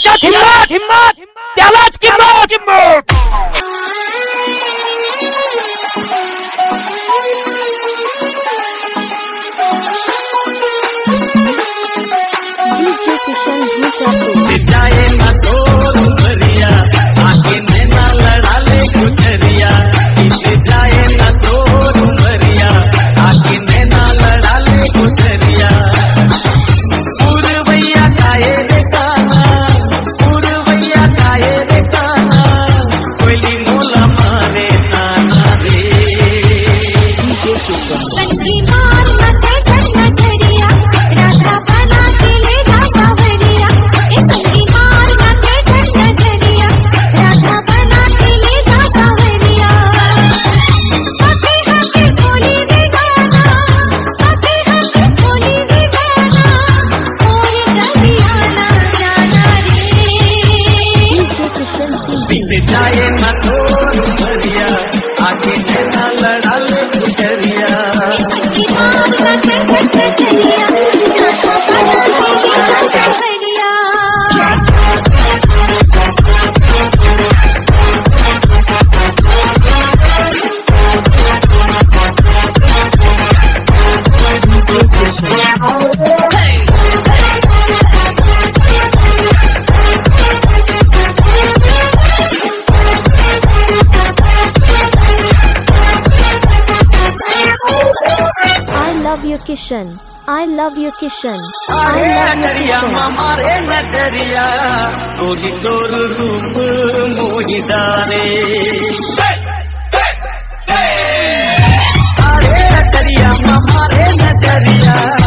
ज्याच्यात हिम्मत त्यालाच किंमत. जाए ना तो रुमरिया आगे नैना लड़ा ले गुजरिया. जाए ना तो रुमरिया आगे नैना लड़ा ले गुजरिया. पूर्वैया गाए रे गाना, पूर्वैया गाए रे गाना, कोयली मोला मारे ताना रे. संगी मार मते झरना झरिया राधा बना के ले जा बावरिया. संगी मार मते झरना झरिया राधा बना के ले जा बावरिया. हके हके बोली रे गाना, हके हके बोली रे गाना, और दरियाना जाना रे. बीत जाए ना तो रुमरिया आगे नैना लड़ा ले गुजरिया. संगी मार मते झरना झरिया राधा बना के ले जा Bawaria. I love you, Kishan. I love you, Kishan. अरे नजरिया मारे नजरिया गोरी तोर रूप मोहिदारे. अरे नजरिया मारे नजरिया